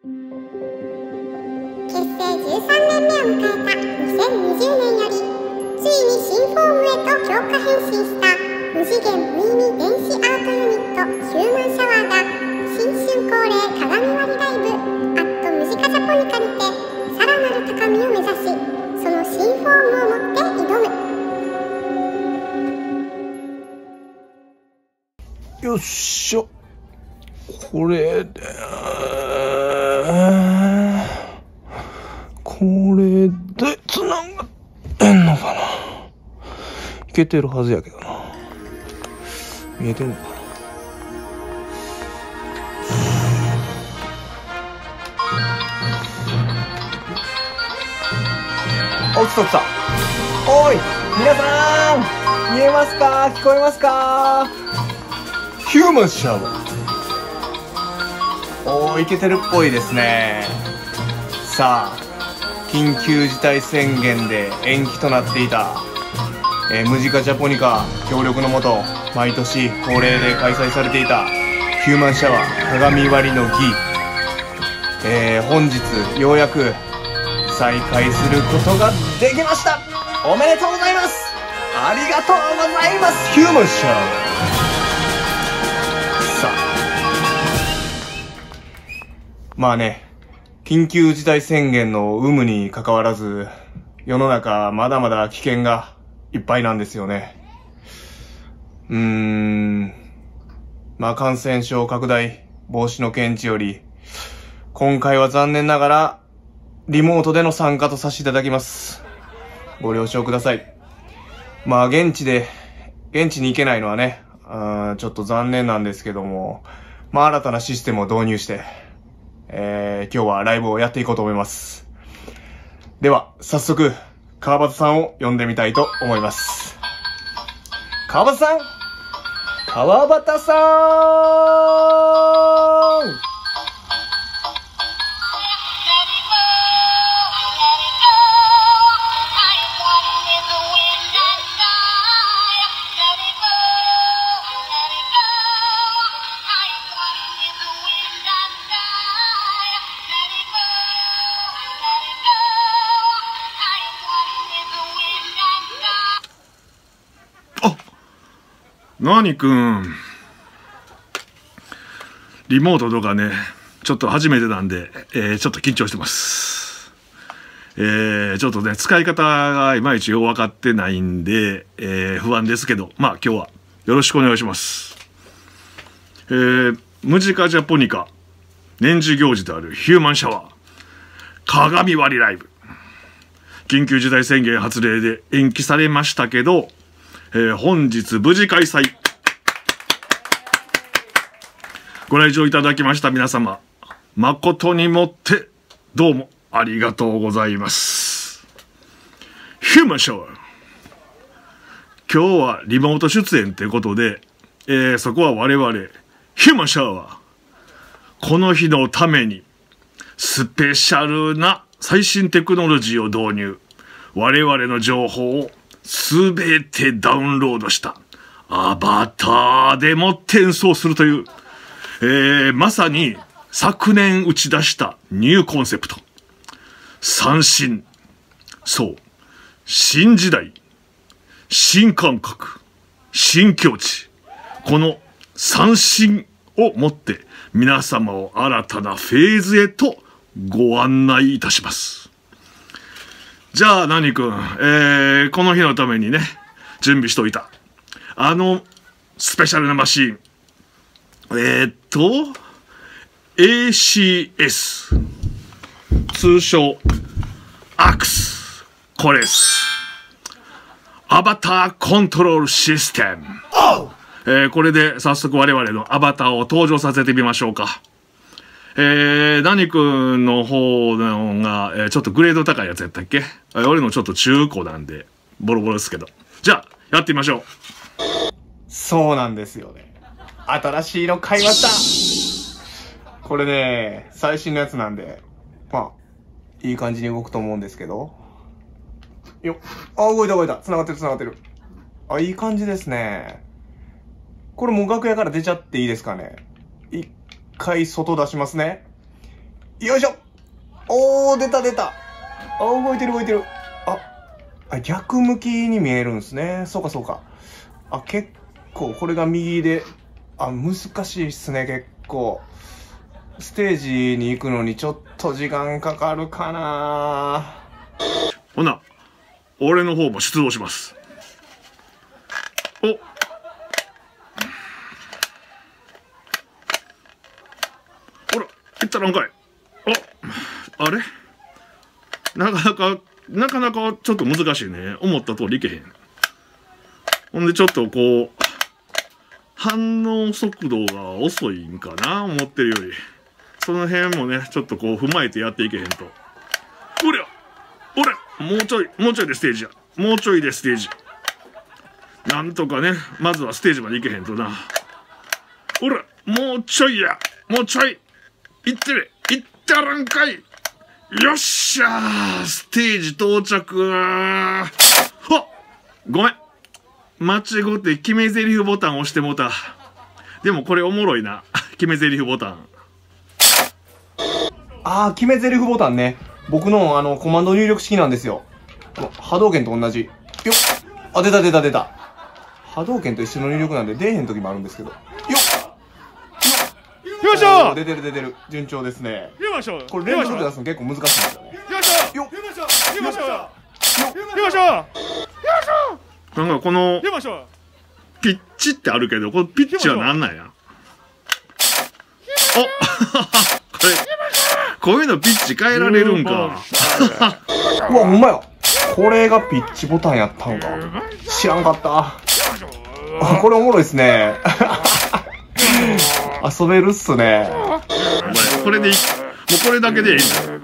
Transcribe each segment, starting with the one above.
結成13年目を迎えた2020年より、ついに新フォームへと強化変身した無次元無意味電子アートユニットヒューマンシャワーが新春恒例鏡割りライブムジカジャポニカにてさらなる高みを目指し、その新フォームを持って挑む。 よっしょ。これで、繋がってんのかな。いけてるはずやけどな。見えてんのかな。お、来た。おい、皆さん見えますか？聞こえますか？ヒューマンシャワー。おー、いけてるっぽいですね。さあ、緊急事態宣言で延期となっていた、ムジカジャポニカ協力のもと毎年恒例で開催されていたヒューマンシャワー鏡割りの儀、本日ようやく再開することができました。おめでとうございます。ありがとうございます。ヒューマンシャワー。さあ、まあね、緊急事態宣言の有無に関わらず、世の中まだまだ危険がいっぱいなんですよね。まあ感染症拡大防止の見地より、今回は残念ながらリモートでの参加とさせていただきます。ご了承ください。まあ現地に行けないのはね、ちょっと残念なんですけども、まあ新たなシステムを導入して、今日はライブをやっていこうと思います。では、早速、川端さんを呼んでみたいと思います。川端さん！川端さーん！ 何くん、リモートとかね、ちょっと初めてなんで、ちょっと緊張してます。ちょっとね、使い方がいまいちよく分かってないんで、不安ですけど、まあ今日はよろしくお願いします。ムジカジャポニカ、年次行事であるヒューマンシャワー、鏡割りライブ。緊急事態宣言発令で延期されましたけど、本日無事開催。ご来場いただきました皆様、誠にもってどうもありがとうございます。ヒューマンシャワー。今日はリモート出演ということで、そこは我々、ヒューマンシャワー。この日のために、スペシャルな最新テクノロジーを導入。我々の情報をすべてダウンロードしたアバターでも転送するという、まさに昨年打ち出したニューコンセプト。三新。そう。新時代。新感覚。新境地。この三新をもって皆様を新たなフェーズへとご案内いたします。じゃあ、何くん、この日のためにね、準備しといた。スペシャルなマシーン。ACS。通称、アクス。これです。アバターコントロールシステム。これで早速我々のアバターを登場させてみましょうか。何くんの方のが、ちょっとグレード高いやつやったっけ？俺のちょっと中古なんで、ボロボロですけど。じゃあ、やってみましょう。 そうなんですよね。新しいの買いました。これね、最新のやつなんで、まあ、いい感じに動くと思うんですけど。よっ。あ、動いた。繋がってる。あ、いい感じですね。これもう楽屋から出ちゃっていいですかね。一回外出しますね。 よいしょ。おー、出た出た。あ、動いてる動いてる。逆向きに見えるんですね。そうかそうか。結構、これが右で、難しいっすね、結構。ステージに行くのにちょっと時間かかるかな。 ほな、俺の方も出動します。お、ほら、行ったらんかい。あれなかなかちょっと難しいね。思った通りいけへん。ほんでちょっとこう、反応速度が遅いんかな、思ってるより。その辺もね、ちょっとこう踏まえてやっていけへんと。もうちょいでステージや。もうちょいでステージ。なんとかね、まずはステージまで行けへんとな。もうちょいや。もうちょい。行ったらんかい。よっしゃー、ステージ到着。ごめん。間違って決め台詞ボタン押してもうた。でもこれおもろいな。決め台詞ボタン。 決め台詞ボタンね。僕のコマンド入力式なんですよ。波動拳と同じ。よっ。出た。波動拳と一緒の入力なんで出えへん時もあるんですけど。よいしょ。 出てる。順調ですね。 よいしょ。 これ連続で出すの結構難しいんですよね。 よいしょ。なんかこのピッチってあるけど、このピッチはなんなんや。こういうのピッチ変えられるんか。 ほんまや。これがピッチボタンやったんか。知らんかった。これおもろいっすね。遊べるっすね。 これでいい。もうこれだけでいいんだ。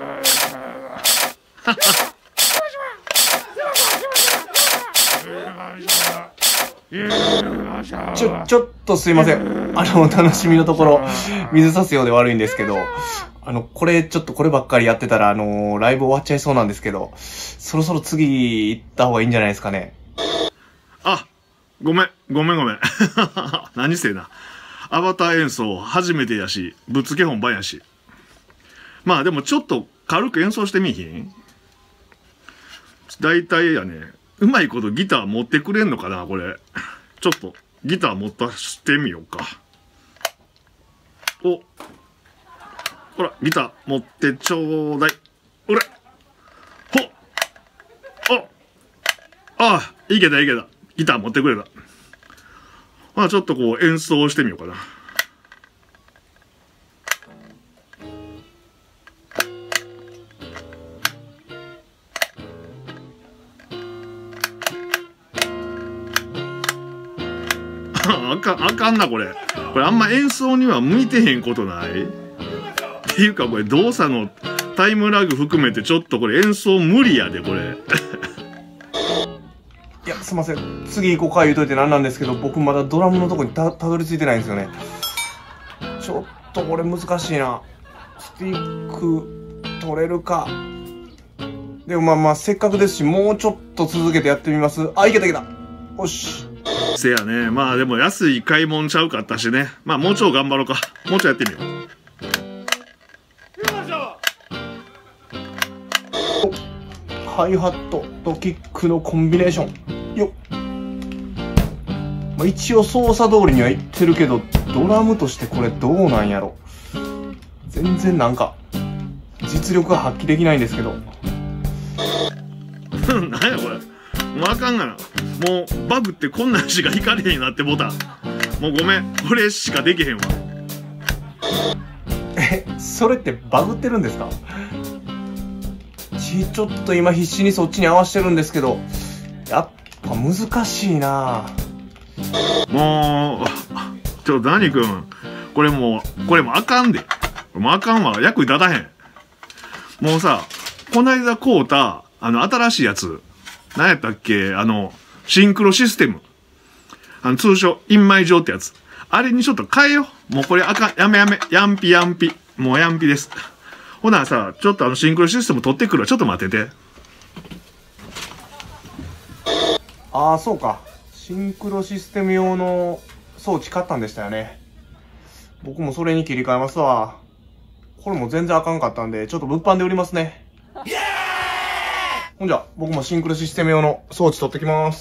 ちょっとすいません。お楽しみのところ、水差すようで悪いんですけど、こればっかりやってたら、ライブ終わっちゃいそうなんですけど、そろそろ次行った方がいいんじゃないですかね。 ごめん。何せな。アバター演奏初めてやし、ぶっつけ本番やし。まあでもちょっと軽く演奏してみひん？大体やね、うまいことギター持ってくれんのかな、これ。ちょっとギター持たしてみようか。ほら、ギター持ってちょうだい。いけた。ギター持ってくれた。ちょっとこう演奏してみようかな。あかんな、これあんま演奏には向いてへんことない？っていうかこれ動作のタイムラグ含めてちょっとこれ演奏無理やで、これ。 いや、すいません。次行こうか言うといてなんなんですけど、僕まだドラムのとこにたどり着いてないんですよね。ちょっとこれ難しいな。スティック取れるか。でもせっかくですし、もうちょっと続けてやってみます。いけた。よし。 せやね。でも安い買い物ちゃうかったしね。もうちょい頑張ろうか。もうちょいやってみよう。 ハイハットとキックのコンビネーション。よっ。一応操作通りにはいってるけど、ドラムとしてこれどうなんやろ。全然なんか、実力が発揮できないんですけど。 なんやこれ。もうあかんがな。もうバグってこんなんしかいかれへんようになってボタン。もうごめん。これしかできへんわ。 それってバグってるんですか？ちょっと今必死にそっちに合わせてるんですけど、やっぱ難しいな。 もう、何くん。これもあかんで。もうあかんわ。役に立たへん。もうさ、こないだ買うた、新しいやつ。何やったっけ？シンクロシステム。通称、インマイ上ってやつ。あれにちょっと変えよう。もうこれあかん。やめ。ヤンピ。もうヤンピです。ほなさ、ちょっとシンクロシステム取ってくるわ。ちょっと待ってて。 そうか。シンクロシステム用の装置買ったんでしたよね。僕もそれに切り替えますわ。 これも全然あかんかったんで、ちょっと物販で売りますね。ほんじゃ、僕もシンクロシステム用の装置取ってきます。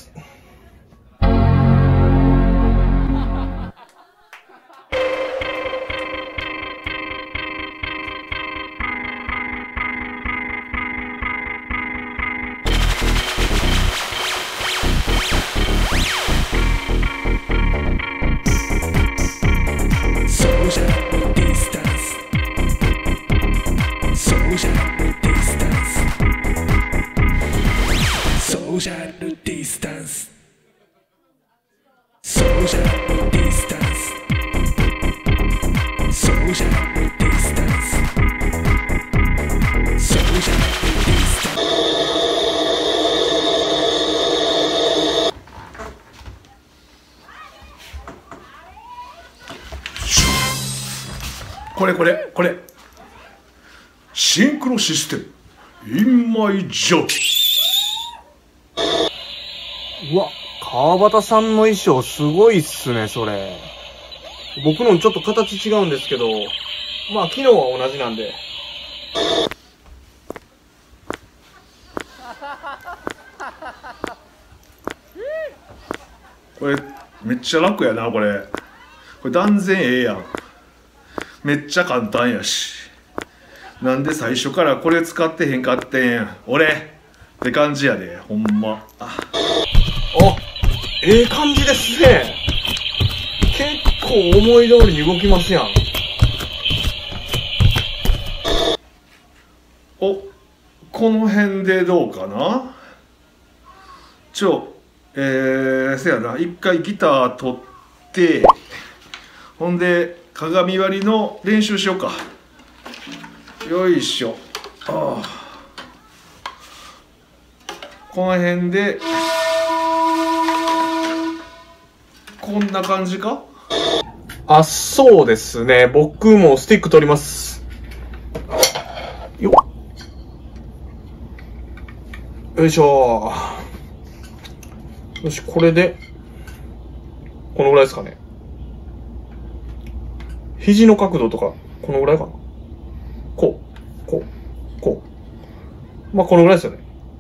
これシンクロシステム In my job。 うわ、川端さんの衣装すごいっすね、それ。僕のちょっと形違うんですけど、まあ機能は同じなんで。 これめっちゃ楽やな。これ断然ええやん。めっちゃ簡単やし、なんで最初からこれ使ってへんかってんや俺って感じやで、ほんま。 ええ感じですね。結構思い通りに動きますやん。 この辺でどうかな。せやな、一回ギター取って、ほんで鏡割りの練習しようか。よいしょ。この辺でこんな感じか。 そうですね。僕もスティック取ります。よいしょ。よし、これでこのぐらいですかね。肘の角度とかこのぐらいかな。こうまあこのぐらいですよね。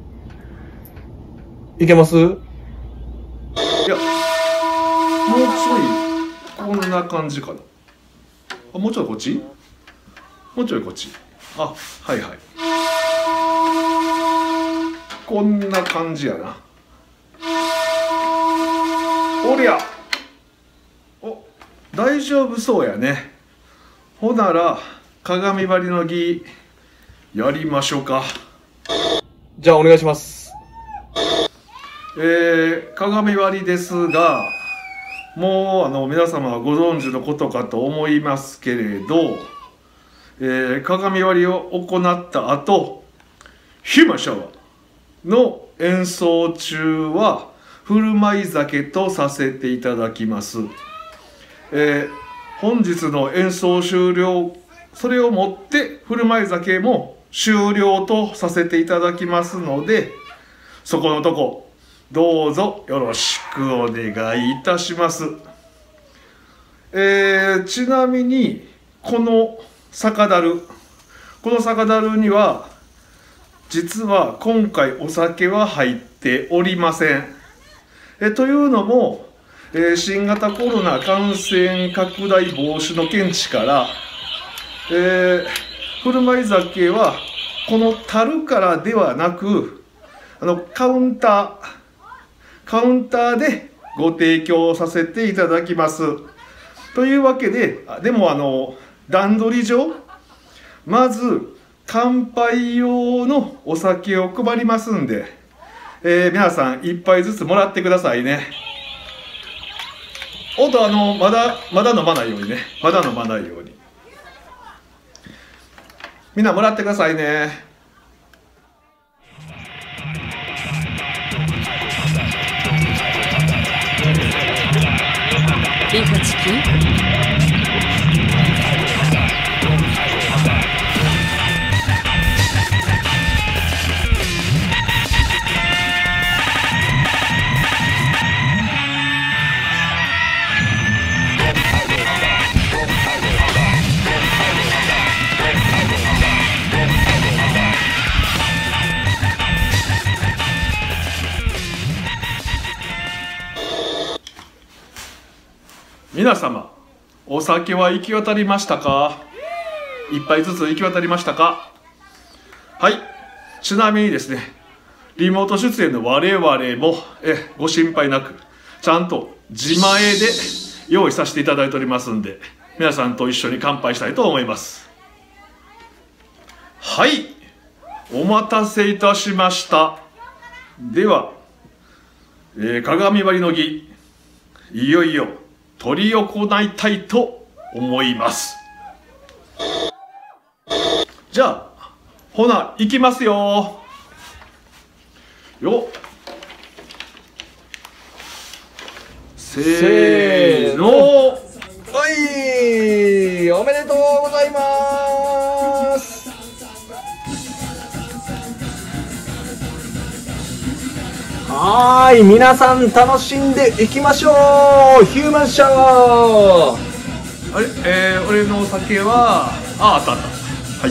いけます？いや、 もうちょいこんな感じかな。もうちょいこっち、もうちょいこっち。はいはい、こんな感じやな。おりゃ、大丈夫そうやね。ほなら鏡張りの儀やりましょうか。 じゃあお願いします。 鏡張りですが、もう皆様はご存知のことかと思いますけれど、鏡割りを行った後、ヒューマンシャワーの演奏中は振る舞い酒とさせていただきます。本日の演奏終了、それをもって振る舞い酒も終了とさせていただきますので、そこのとこどうぞよろしくお願いいたします。ちなみにこの酒樽には実は今回お酒は入っておりません。というのも、新型コロナ感染拡大防止の見地から、振る舞い酒はこの樽からではなくカウンターでご提供させていただきます。というわけで、でも段取り上、まず乾杯用のお酒を配りますんで、皆さん一杯ずつもらってくださいね。まだ飲まないようにね。みんなもらってくださいね。 リンゴチキン。 皆様、お酒は行き渡りましたか？一杯ずつ行き渡りましたか？はい。ちなみにですね、リモート出演の我々もご心配なく、ちゃんと自前で用意させていただいておりますんで、皆さんと一緒に乾杯したいと思います。はい。お待たせいたしました。では、鏡割りの儀、いよいよ執り行いたいと思います。じゃあ、ほな、行きますよ。よっ。せーの。 はい、おめでとうございます。はーい、皆さん楽しんでいきましょう。ヒューマンショー。 あれ、俺のお酒は、あったあった。はい。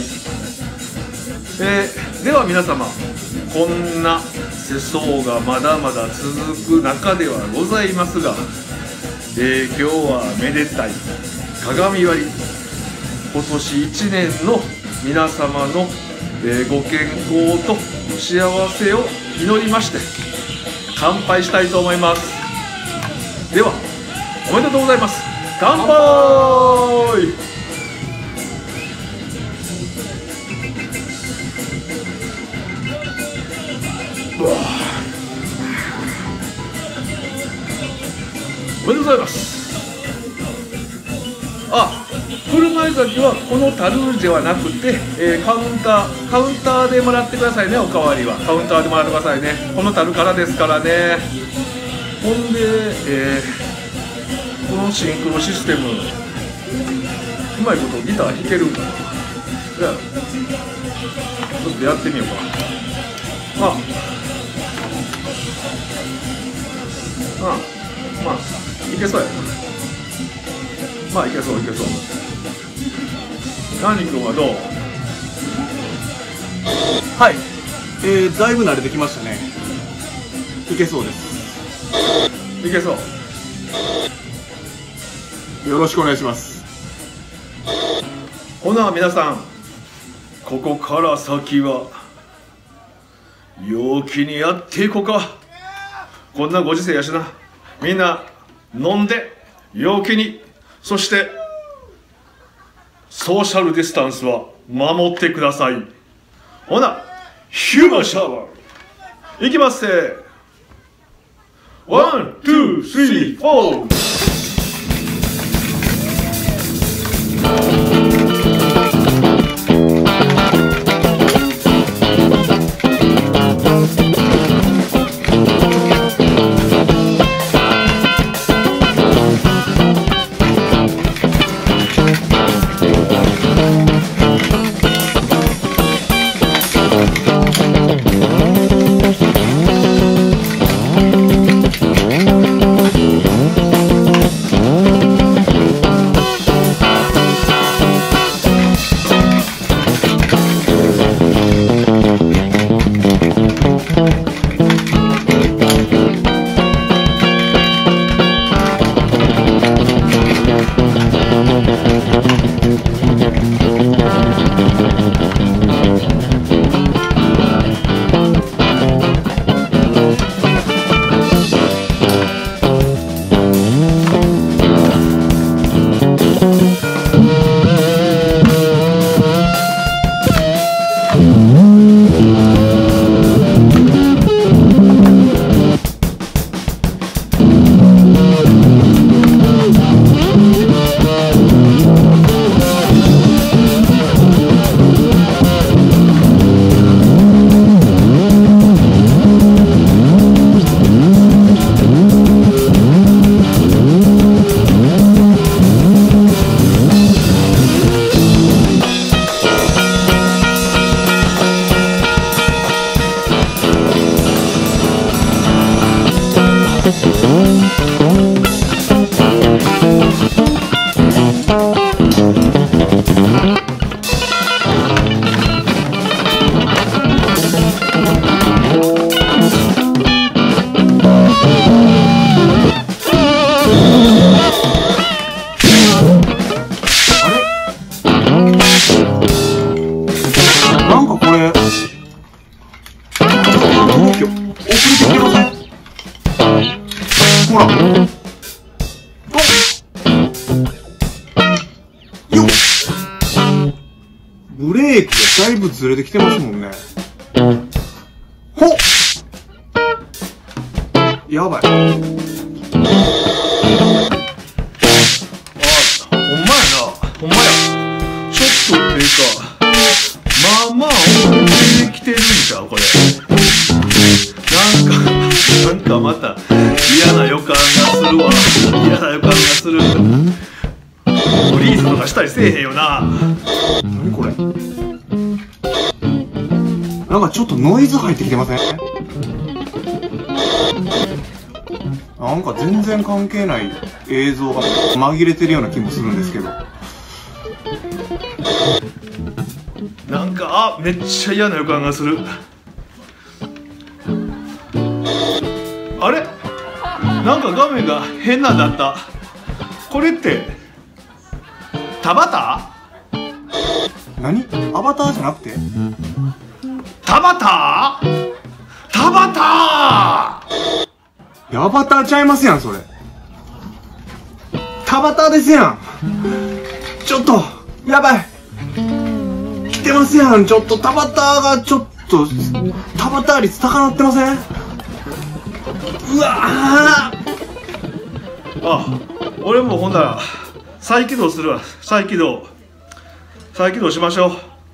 では皆様、こんな世相がまだまだ続く中ではございますが、今日はめでたい鏡割り、今年1年の皆様の、ご健康と幸せを祈りまして乾杯したいと思います。では、おめでとうございます。乾杯。おめでとうございます。あ、振る舞い酒はこの樽ではなくて、カウンターでもらってくださいね。おかわりはカウンターでもらってくださいね。この樽からですからね。ほんで、このシンクロシステム、うまいことギター弾けるんかな。じゃあちょっとやってみようか。まあいけそうやな。まあいけそういけそう。ナニ君はどう？ はい、だいぶ慣れてきましたね。いけそうです。 いけそう。 よろしくお願いします。 ほな皆さん、ここから先は陽気にやっていこうか。こんなご時世やしな。みんな飲んで陽気に、そしてソーシャルディスタンスは守ってください。ほな、ヒューマンシャワーいきますせ。ワン、ツー、スリー、フォー。 だいぶずれてきてますもんね。ほっ、やばい。あ、ほんまやな。ほんまや。ちょっとっていうか、まあまあ遅れてきてるんちゃうこれ。なんかまた嫌な予感がするわ。嫌な予感がする。フリーズとかしたりせえへんよな。何これ。なんかちょっとノイズ入ってきてません？なんか全然関係ない映像が紛れてるような気もするんですけど。なんか、めっちゃ嫌な予感がする。あれ？なんか画面が変なんだった。これって、田畑？何？アバターじゃなくて？田畑？田畑！アバターちゃいますやん、それ。田畑ですやん。ちょっと、やばい。来てますやん。ちょっと田畑がちょっと、田畑率高なってません？うわー。俺もほんなら再起動するわ。再起動しましょう。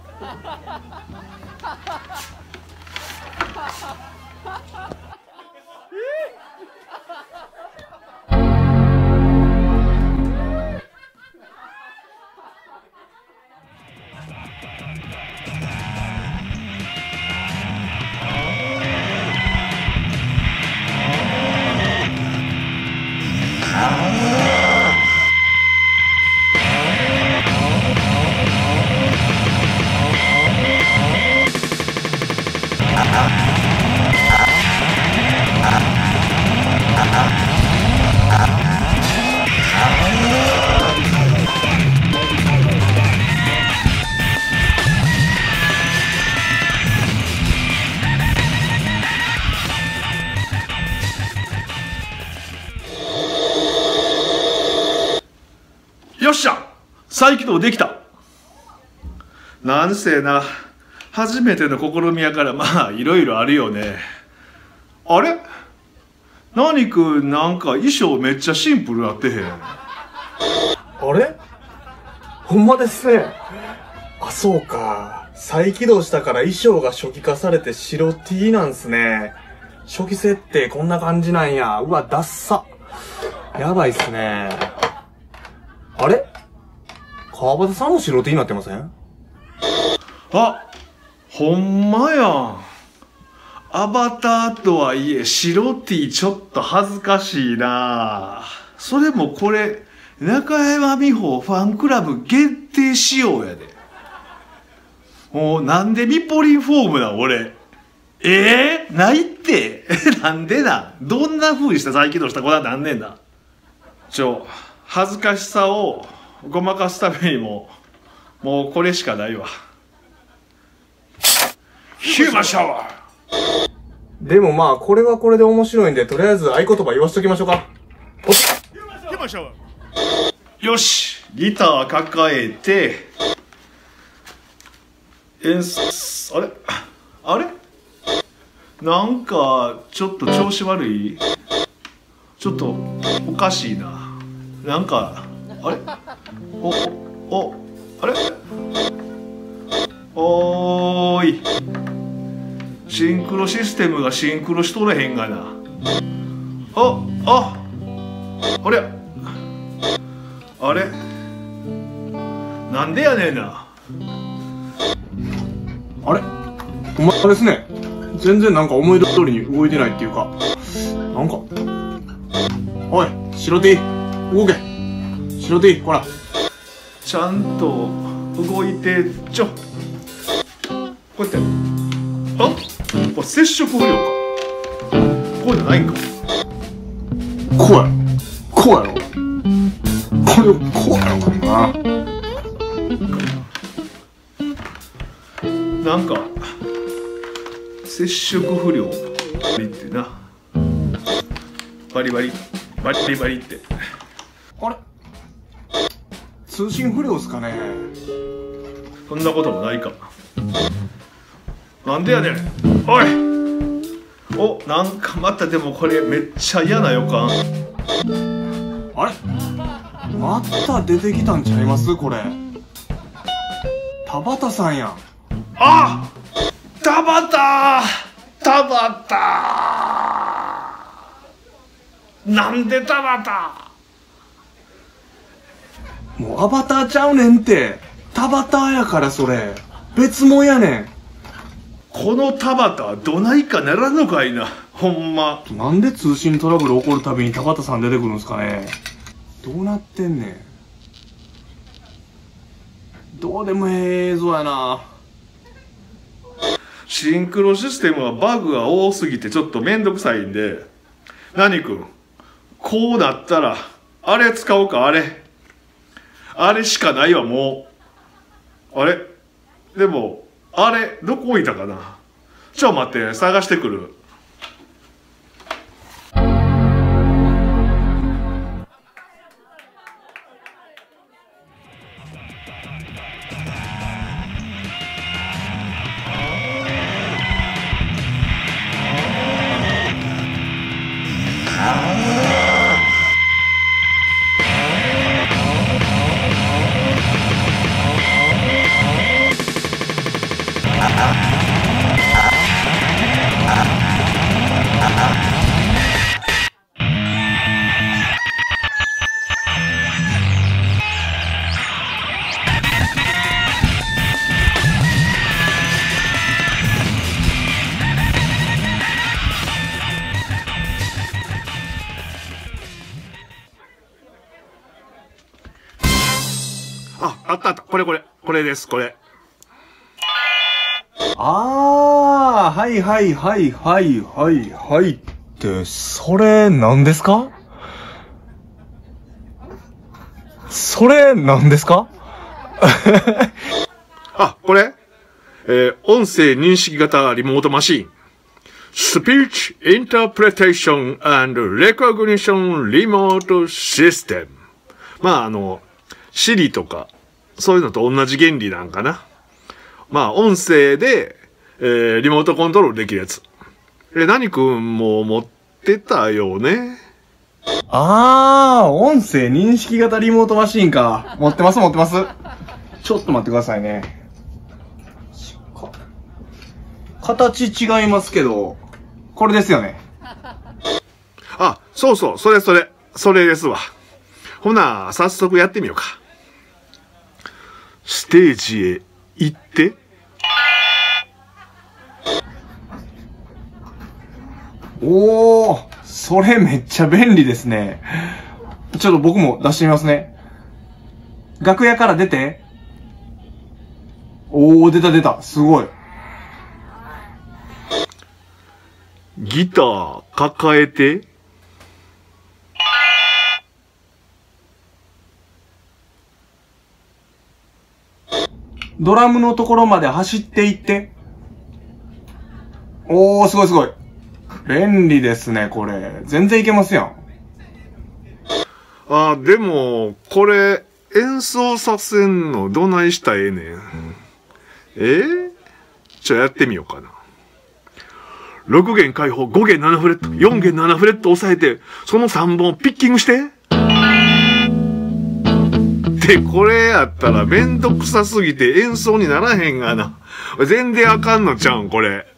よっしゃ、再起動できた。なんせな、初めての試みやからまあいろいろあるよね。あれ？何くんなんか衣装めっちゃシンプルなってへん？ あれ？ほんまですね。あ、そうか。再起動したから衣装が初期化されて白 T なんすね。初期設定こんな感じなんや。うわ、ダッサ。やばいっすね。あれ？川端さんも白 T になってません？ あ、ほんまやん。アバターとはいえ白 T ちょっと恥ずかしいな。それもこれ中山美穂ファンクラブ限定仕様やで。もうなんでミポリンフォームな俺。ないってなんでな。どんな風にして再起動した子だなんねんな。恥ずかしさをごまかすためにもうこれしかないわ。ヒューマンシャワー。 でもまあ、これはこれで面白いんで、とりあえず合言葉言わしときましょうか。 ヒューマンシャワー。よし、ギター抱えて、あれなんか、ちょっと調子悪い？ちょっと、おかしいな。なんか、あれあれおーい。シンクロシステムがシンクロしとれへんがな。あれなんでやねんな。 あれ？ほんまですね。全然なんか思い通りに動いてないっていうか。なんか。おい、白 T、動け。白 T、ほら。 ちゃんと動いてこうやって。これ接触不良か。こうじゃないんか。 こうやろ。こうやろ。これをこうやろかな。なんか接触不良ってな。バリバリって。 あれ？通信不良っすかね。 そんなこともないか。 なんでやねん。おい。お、なんかまたでもこれめっちゃ嫌な予感。 あれまた出てきたんちゃいますこれ。田畑さんやん。 あ、田畑なんで田畑。 もうアバターちゃうねんって。田畑やからそれ。別物やねん。 この田畑どないかならんのかいな。ほんま。 なんで通信トラブル起こるたびに田畑さん出てくるんすかね。どうなってんねん。どうでもええ映像やな。 シンクロシステムはバグが多すぎてちょっとめんどくさいんで、何くん、こうなったら、あれ使おうか、あれしかないわ、もう。あれでも、あれ、どこ置いたかな。ちょ、待って、探してくる。あった。これです、これ。 あー、はいって、それ何ですか？ あ、これ音声認識型リモートマシン。Speech Interpretation and Recognition Remote System。まあSiri とか、そういうのと同じ原理なんかな。まあ、音声で、リモートコントロールできるやつ。何くんも持ってたよね。 音声認識型リモートマシンか。持ってます。ちょっと待ってくださいね。形違いますけど、これですよね。 あ、そう、それですわ。ほな、早速やってみようか。ステージへ行って。 おー、それめっちゃ便利ですね。ちょっと僕も出してみますね。楽屋から出て。おー、出た。すごい。 ギター抱えて。 ドラムのところまで走っていって。おー、すごい。便利ですね、これ。全然いけますやん。でも、これ、演奏させんのどないしたらええねん。やってみようかな。6弦開放、5弦7フレット、4弦7フレット押さえて、その3本ピッキングして。で、これやったらめんどくさすぎて演奏にならへんがな。全然あかんのちゃうん、これ。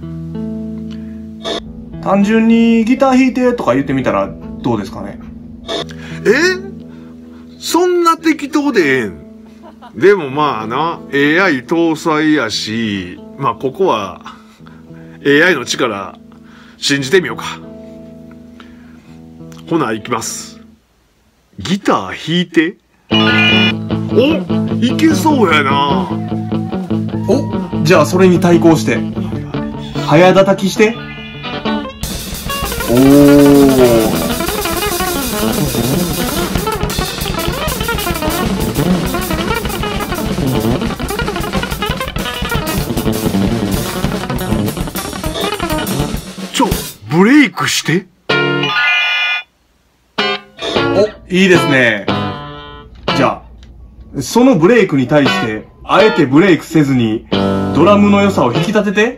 単純にギター弾いてとか言ってみたらどうですかね。 そんな適当でええん？でもまあな、AI 搭載やし、まあここは AI の力信じてみようか。ほな、行きます。ギター弾いて。お、いけそうやな。 お、じゃあそれに対抗して、早叩きして。おー。 ブレイクして。 お、いいですね。じゃあ、そのブレイクに対して、あえてブレイクせずに、 ドラムの良さを引き立てて。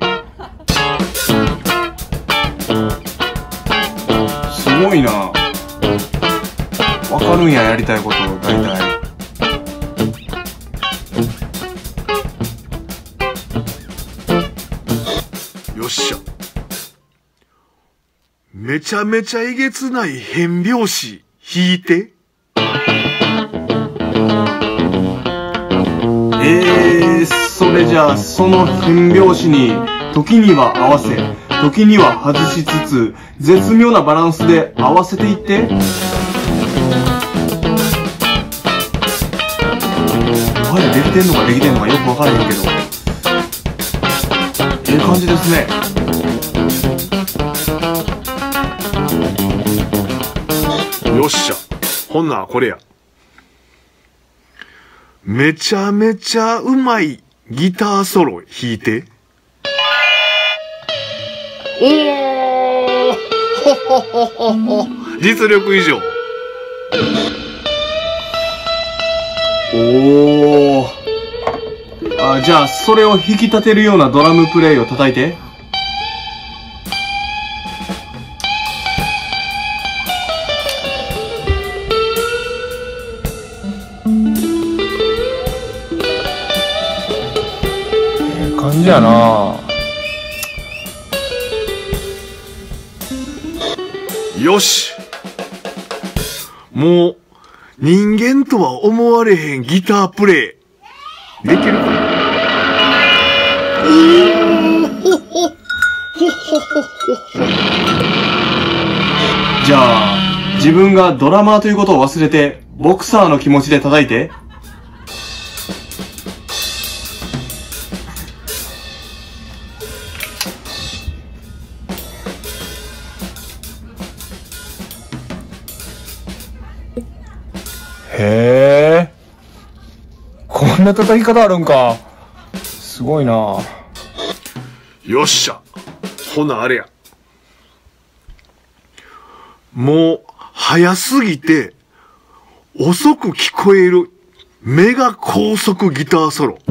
すごいな。わかるんや、やりたいこと大体。 よっしゃ。めちゃめちゃえげつない変拍子弾いて。 それじゃあ、その変拍子に、時には合わせ、時には外しつつ、絶妙なバランスで合わせていって。もはやできてんのかできてんのかよくわからへんけど。いい感じですね。 よっしゃ。ほんならこれや。めちゃめちゃうまいギターソロ弾いて。おーほほほほほ。実力以上。 おー。じゃあ、それを引き立てるようなドラムプレイを叩いて。感じやな。 よし。もう、人間とは思われへんギタープレイ。できるかな。 じゃあ、自分がドラマーということを忘れて、ボクサーの気持ちで叩いて。へえ、こんな叩き方あるんか。すごいな。 よっしゃ。ほなあれや。もう、早すぎて、遅く聞こえる、メガ高速ギターソロ。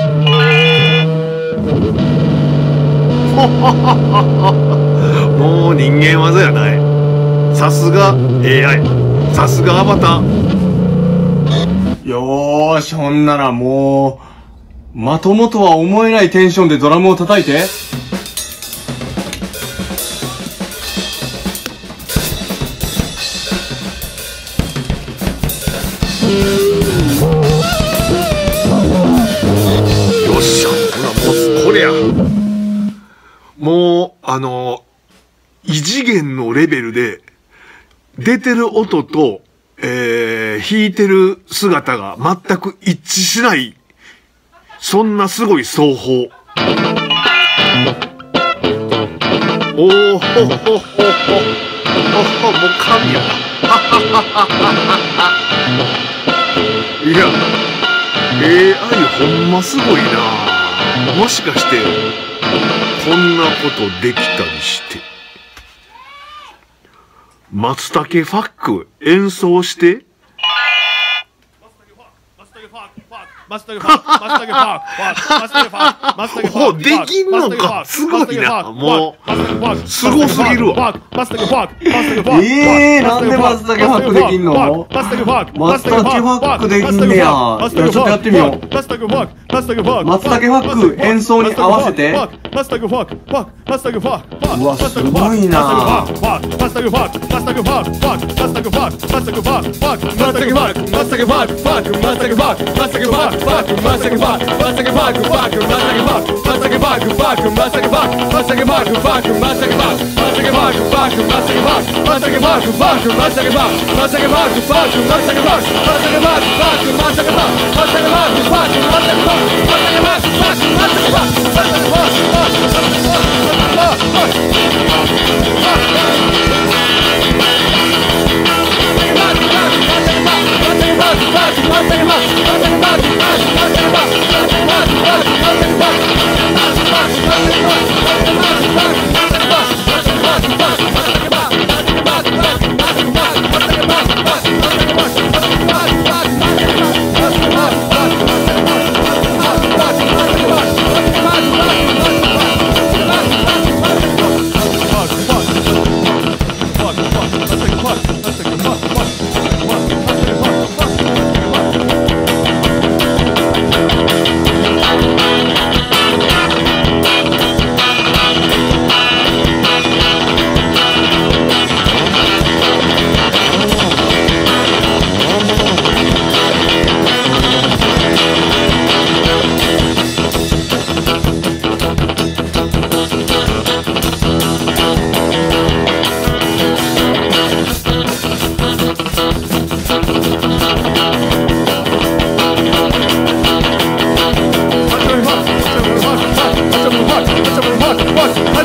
もう人間技やない。さすが AI。さすがアバター。 よーし、ほんならもう、まともとは思えないテンションでドラムを叩いて。 よっしゃ、ほら、もう、これや。もう、異次元のレベルで、出てる音と、弾いてる姿が全く一致しない、そんなすごい奏法。おーほほほほほほ、もう神やな。いや、AI ほんますごいな。もしかして、こんなことできたりして。松茸ファック演奏して。お、できんのか。すごいな。もう、すごすぎるわ。 なんで松茸ファックできんの？松茸ファックできんねや。ちょっとやってみよう。松茸ファック演奏に合わせて。うわ、すごいな。 マ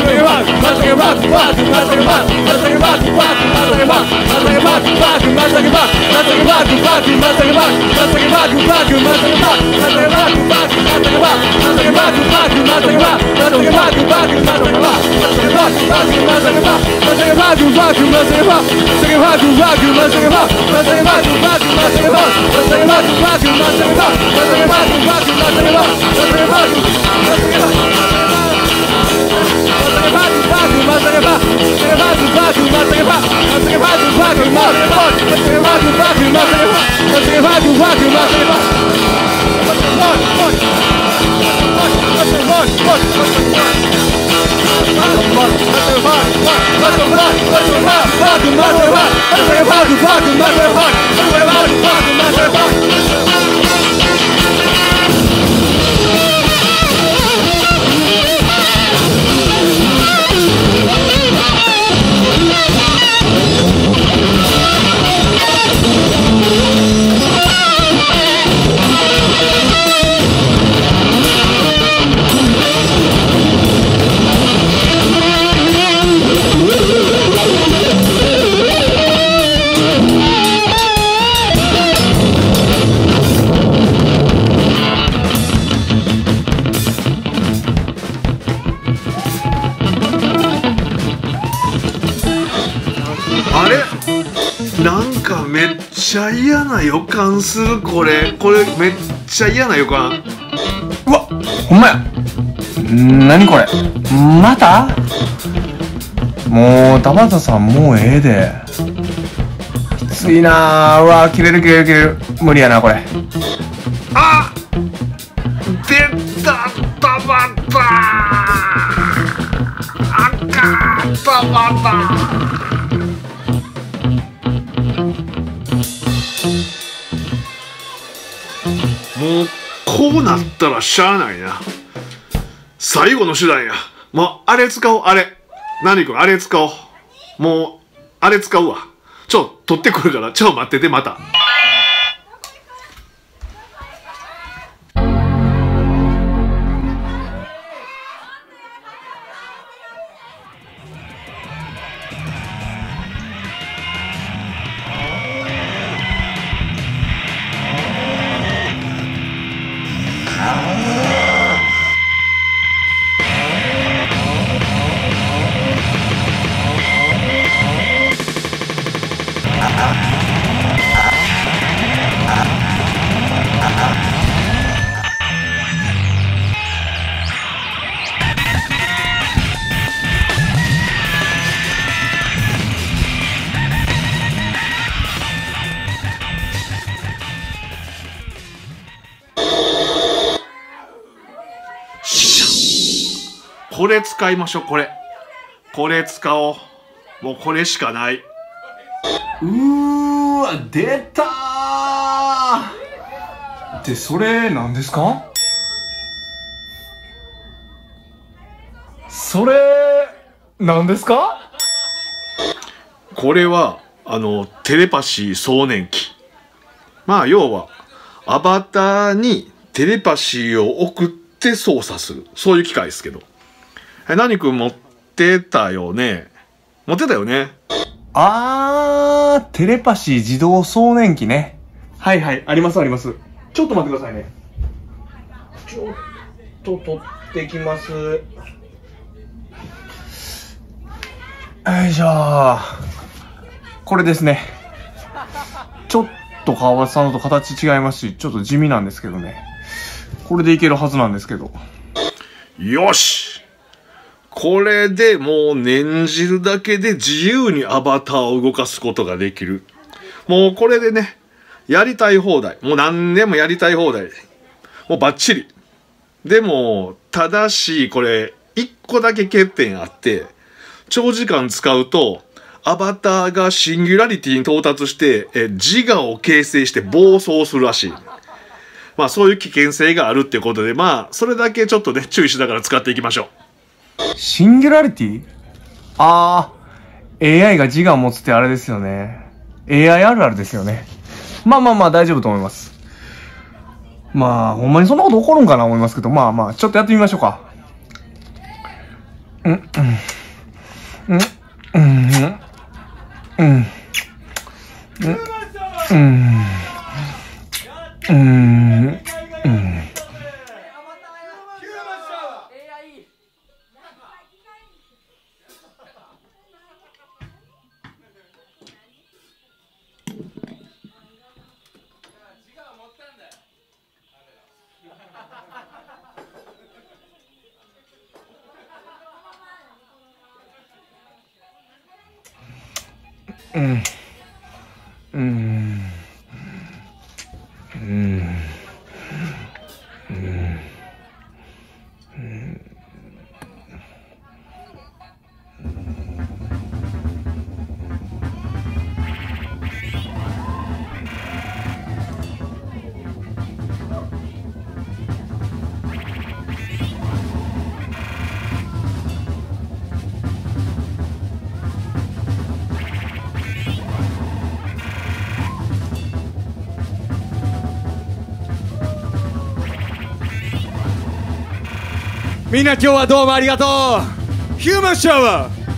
なんかめっちゃ嫌な予感する。これめっちゃ嫌な予感。 うわ、ほんまや。なにこれ、また。もう田畑さん、もうええで。きついなあ。うわ、切れる、無理やなこれ。 あ、出た、田畑。あかん、田畑。もうこうなったらしゃあないな。最後の手段や。もうあれ使おう、あれ。何君、あれ使おう。もうあれ使うわ。取ってくるから、待ってて、また。これ使いましょう、これ使おう。もうこれしかない。 わ、出たー。で、それ何ですか？それ何ですか？ これはテレパシー送念機。まあ要はアバターにテレパシーを送って操作する、そういう機械ですけど。何君持ってたよね。持ってたよね。 テレパシー自動送念機ね。はい、あります。ちょっと待ってくださいね。ちょっと取ってきます。よいしょ。これですね。ちょっと川端さんのと形違いますし、ちょっと地味なんですけどね。これでいけるはずなんですけど。 よし、これでもう念じるだけで自由にアバターを動かすことができる。もうこれでね、やりたい放題。もう何でもやりたい放題。もうバッチリ。でも、ただし、これ、一個だけ欠点あって、長時間使うと、アバターがシンギュラリティに到達して、自我を形成して暴走するらしい。まあそういう危険性があるっていうことで、まあ、それだけちょっとね、注意しながら使っていきましょう。 シンギュラリティ？AI が自我を持つってあれですよね。AI あるあるですよね。まあ大丈夫と思います。まあ、ほんまにそんなこと起こるんかな思いますけど、まあちょっとやってみましょうか。 みんな今日はどうもありがとう。ヒューマンシャワー。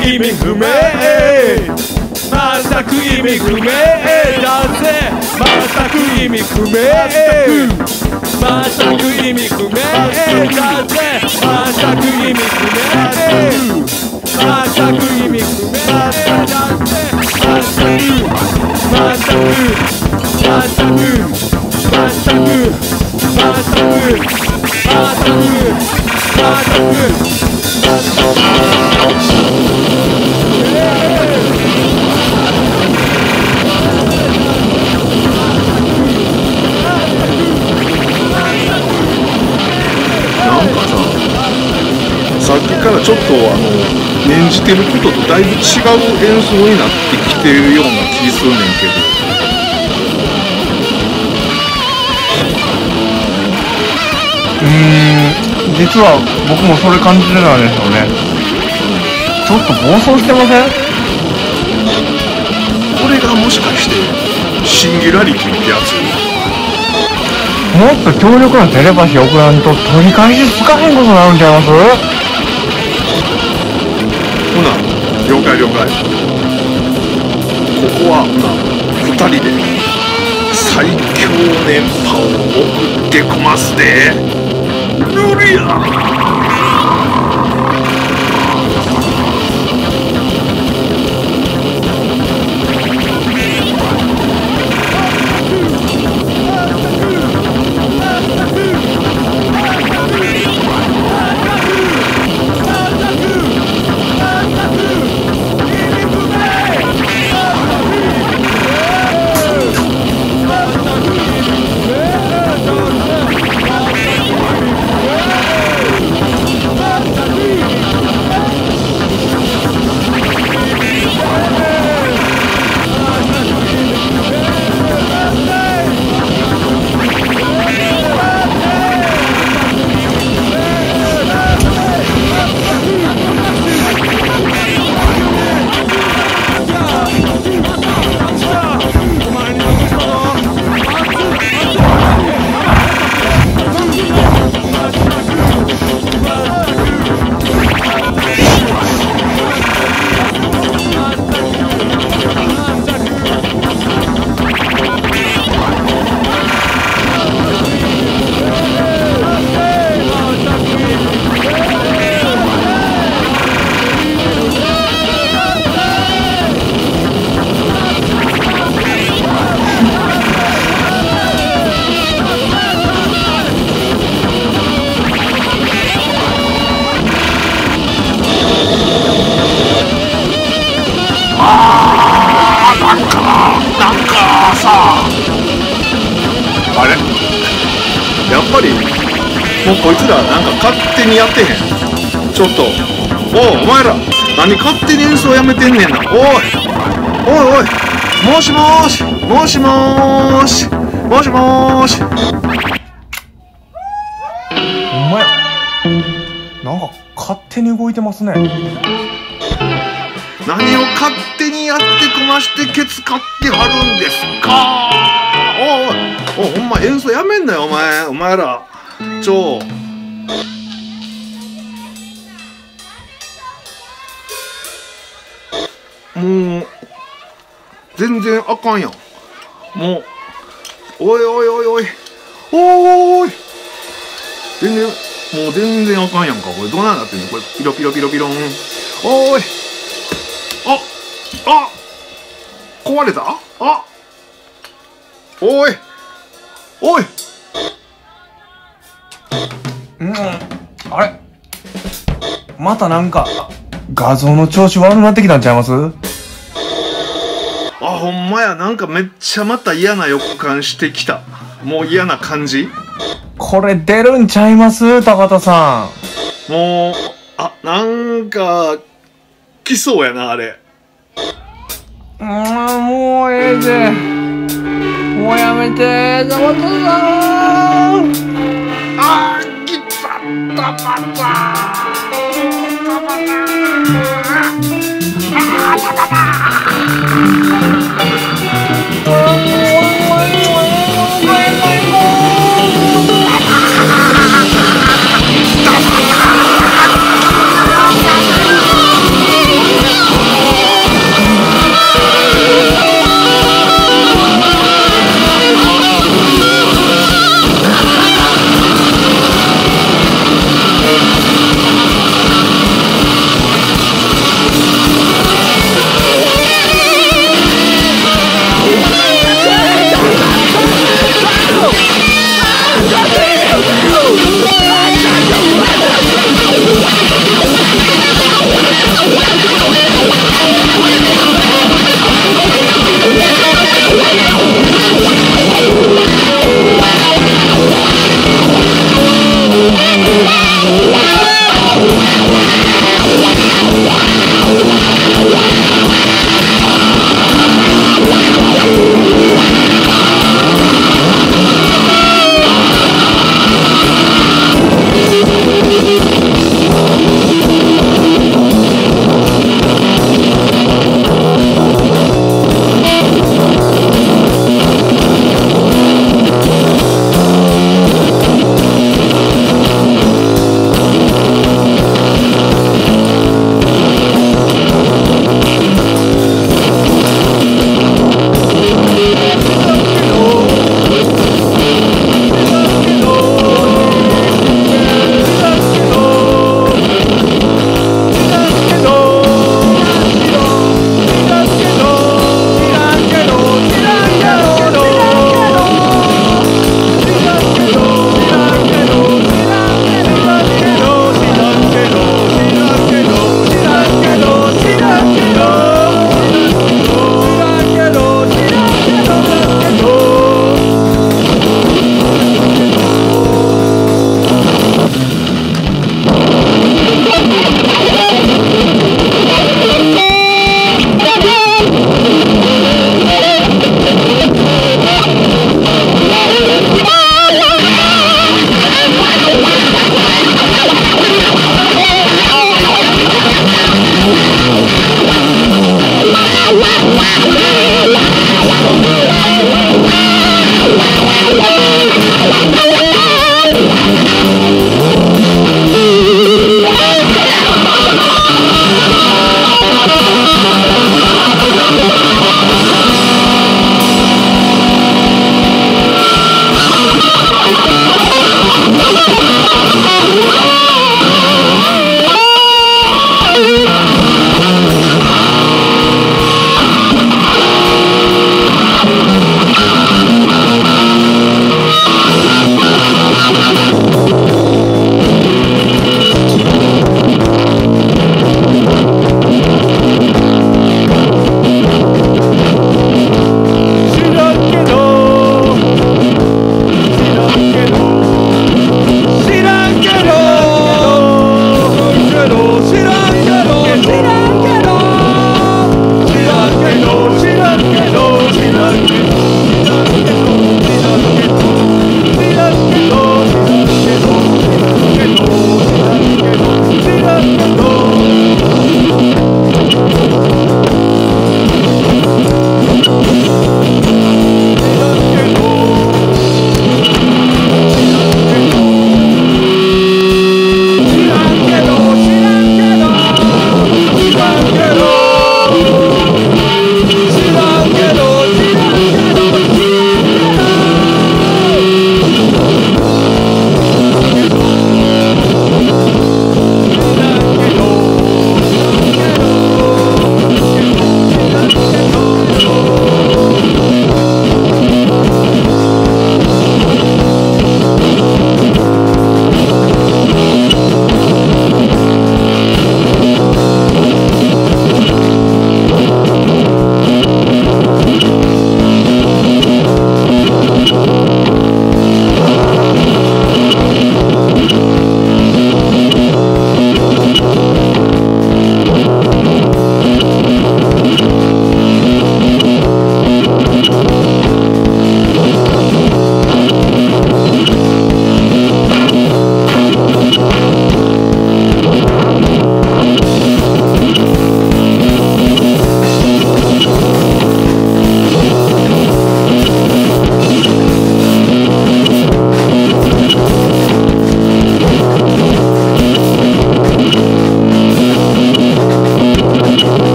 意味不明全く意味不明だぜ全く意味不明全く意味不明だぜ全く意味不明全く意味不明だぜさっきからちょっと念じてることとだいぶ違う演奏になってきてるような気するねんけど。 実は僕もそれ感じてたんですよね。ちょっと暴走してません？ これがもしかしてシンギュラリティってやつ？ もっと強力なテレパシー送らんと取り返しつかへんことになるんちゃいます？ ほな、了解了解。ここはほな、2人で最強電波を送ってこますで。ルリアもうこいつらなんか勝手にやってへん。ちょっとお前ら何勝手に演奏やめてんねんな。おいもしもーしもしもーしもしもーし。 ほんまや、なんか勝手に動いてますね。 何を勝手にやってこましてケツ買ってはるんですか。おいほんま演奏やめんなよお前ら。もう全然あかんやん。もうおい全然あかんやんか。これどうなんなってんのこれ。ピロピロピロピロン。おい壊れた。おいあれまたなんか画像の調子悪くなってきたんちゃいます？ ほんまや。なんかめっちゃまた嫌な予感してきた。もう嫌な感じ。 これ出るんちゃいます高田さん。もうなんか来そうやなあれ。 もうええぜ。もうやめて高田さん。 来たパパ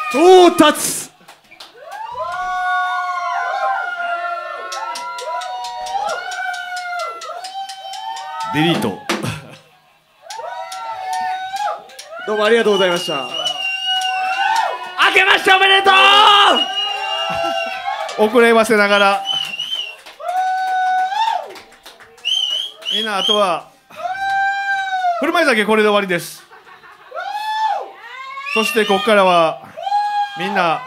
到達。デリート。 どうもありがとうございました。 明けましておめでとう。遅ればせながらみんな、あとは振る舞い酒これで終わりです。そしてここからはみんな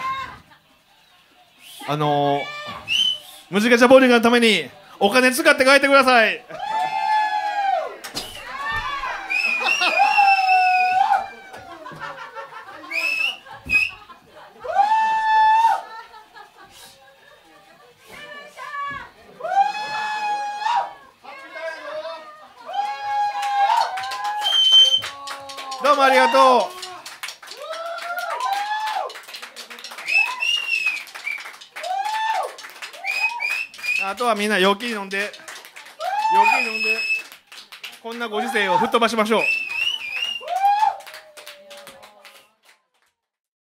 ムジカチャボーリングのためにお金使って帰ってください。どうもありがとう。あとはみんな陽気に飲んで、こんなご時世を吹っ飛ばしましょう。